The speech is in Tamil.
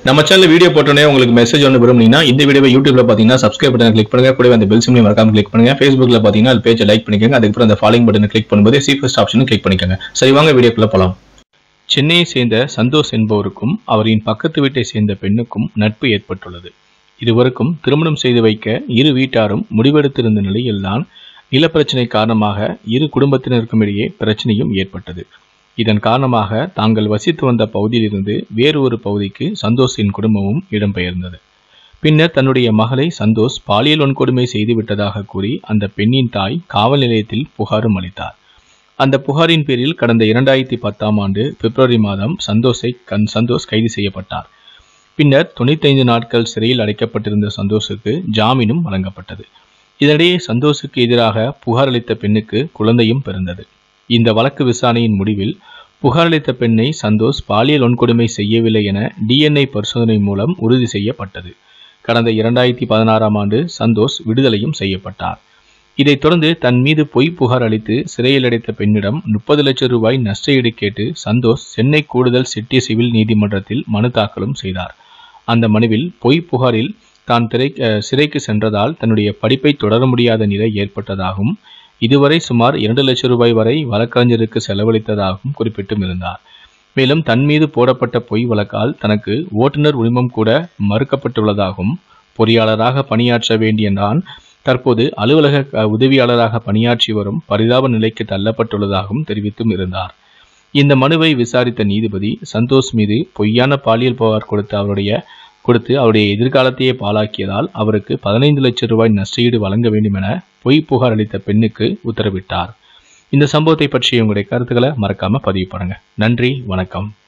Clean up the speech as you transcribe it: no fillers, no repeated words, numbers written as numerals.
நம்ம சேனல் வீடியோ போட்டோனே உங்களுக்கு மெசேஜ் ஒன்று விரும்புனீங்கன்னா இந்த வீடியோவை யூடியூப்ல பாத்தீங்கன்னா சப்ஸ்கிரைப் பட்டன் கிளிக் பண்ணுங்க, கூடவே அந்த பெல் சிம்லையும் மறக்காம கிளிக் பண்ணுங்க. Facebookல பாத்தீங்கன்னா அது பேஜை லைக் பண்ணிக்கோங்க. அதுக்கப்புறம் அந்த ஃபாலோயிங் பட்டனை கிளிக் பண்ணும்போது சி ஃபர்ஸ்ட் ஆப்ஷனும் கிளிக் பண்ணிக்கோங்க. சரி வாங்க வீடியோக்குள்ள போலாம். சென்னையை சேர்ந்த சந்தோஷ் என்பவருக்கும் அவரின் பக்கத்து வீட்டை சேர்ந்த பெண்ணுக்கும் நட்பு ஏற்பட்டுள்ளது. இருவருக்கும் திருமணம் செய்து வைக்க இரு வீட்டாரும் முடிவெடுத்திருந்த நிலையில்தான் நிலப்பிரச்சனை காரணமாக இரு குடும்பத்தினருக்கும் இடையே பிரச்சனையும் ஏற்பட்டது. இதன் காரணமாக தாங்கள் வசித்து வந்த பகுதியிலிருந்து வேறு ஒரு பகுதிக்கு சந்தோஷின் குடும்பமும் இடம்பெயர்ந்தது. பின்னர் தன்னுடைய மகளை சந்தோஷ் பாலியல் வன்கொடுமை செய்துவிட்டதாக கூறி அந்த பெண்ணின் தாய் காவல் நிலையத்தில் புகாரும் அளித்தார். அந்த புகாரின் பேரில் கடந்த 2010ஆம் ஆண்டு பிப்ரவரி மாதம் சந்தோஷ் கைது செய்யப்பட்டார். பின்னர் 95 நாட்கள் சிறையில் அடைக்கப்பட்டிருந்த சந்தோஷுக்கு ஜாமீனும் வழங்கப்பட்டது. இதனிடையே சந்தோஷுக்கு எதிராக புகார் அளித்த பெண்ணுக்கு குழந்தையும் பிறந்தது. இந்த வழக்கு விசாரணையின் முடிவில் புகார் அளித்த பெண்ணை சந்தோஷ் பாலியல் வன்கொடுமை செய்யவில்லை என DNA பரிசோதனை மூலம் உறுதி செய்யப்பட்டது. கடந்த 2016ஆம் ஆண்டு சந்தோஷ் விடுதலையும் செய்யப்பட்டார். இதைத் தொடர்ந்து தன் மீது பொய் புகார் அளித்து சிறையில் அடைத்த பெண்ணிடம் 30 லட்சம் ரூபாய் நஷ்டஈடு கேட்டு சந்தோஷ் சென்னை கூடுதல் சிட்டி சிவில் நீதிமன்றத்தில் மனு தாக்கலும் செய்தார். அந்த மனுவில் பொய் புகாரில் தான் சிறைக்கு சென்றதால் தன்னுடைய படிப்பை தொடர முடியாத நிலை ஏற்பட்டதாகவும் இதுவரை சுமார் 2 லட்சம் ரூபாய் வரை வழக்கறிஞருக்கு செலவழித்ததாகவும் குறிப்பிட்டும் இருந்தார். மேலும் தன் மீது போடப்பட்ட பொய் வழக்கால் தனக்கு ஓட்டுநர் உரிமம் கூட மறுக்கப்பட்டுள்ளதாகவும் பொறியாளராக பணியாற்ற வேண்டிய நான் தற்போது அலுவலக உதவியாளராக பணியாற்றி வரும் பரிதாப நிலைக்கு தள்ளப்பட்டுள்ளதாகவும் தெரிவித்தும் இருந்தார். இந்த மனுவை விசாரித்த நீதிபதி சந்தோஷ் மீது பொய்யான பாலியல் புகார் கொடுத்து அவருடைய எதிர்காலத்தையே பாழாக்கியதால் அவருக்கு 15 லட்சம் ரூபாய் நஷ்டஈடு வழங்க வேண்டும் என பொய் புகார் அளித்த பெண்ணுக்கு உத்தரவிட்டார். இந்த சம்பவத்தை பற்றிய உங்களுடைய கருத்துக்களை மறக்காம பதிவு பண்ணுங்க. நன்றி, வணக்கம்.